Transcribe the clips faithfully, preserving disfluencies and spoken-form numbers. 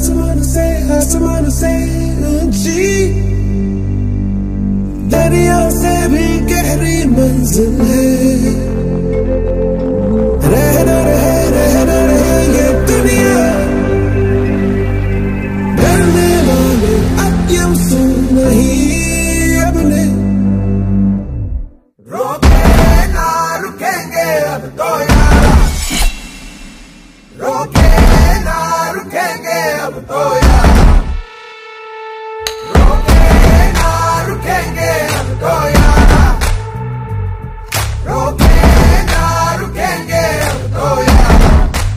आसमान से आसमान से ऊंची, दरिया से भी गहरी मंजिल है। रहना रहे रहना रहे ये दुनिया, डरने वाले अब यूं सुन नहीं अपने। रोके ना रुकेंगे अब तो यारा, रोके ना रुकेंगे अब तो यारा, रोके ना रुकेंगे अब तो यारा, रोके ना रुकेंगे अब तो यारा।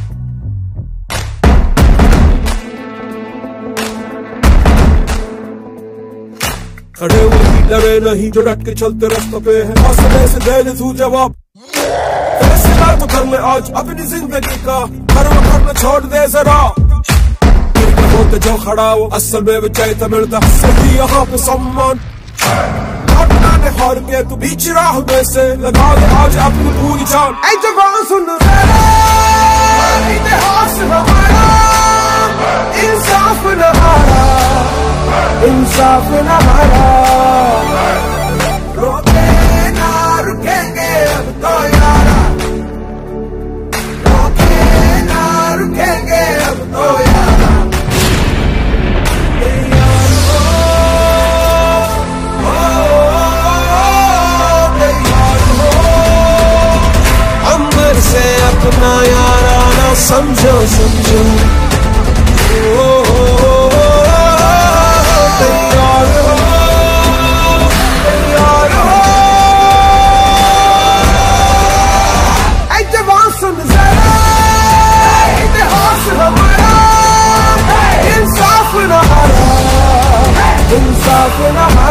खड़े वही डरे नहीं जो डट के चलते रास्तों पे है, हौसले से दे दे तू जवाब। फैसला तो कर ले आज अपनी जिंदगी का, हर वक्त न छोड़ दे जरा। होते जो खड़ा वो असल में बचाए तो मिलता सही यहाँ पे सम्मान। अपना ने हार के तू बीच राह में से लगा दे आज अपनी पूरी जान। ऐ जवान सुन इतिहास हमारा, इंसाफ न हारा, इंसाफ न हारा। रोके ना रुकेंगे अब तो यारा, रोके ना रुकेंगे अब तो यारा। अंबर से अपना यारा ना समझो समझो, ओ, ओ, ओ, तैयार हो तैयार हो। ऐ जवान सुन जरा इतिहास हमारा, इंसाफ न हारा, इंसाफ न हारा।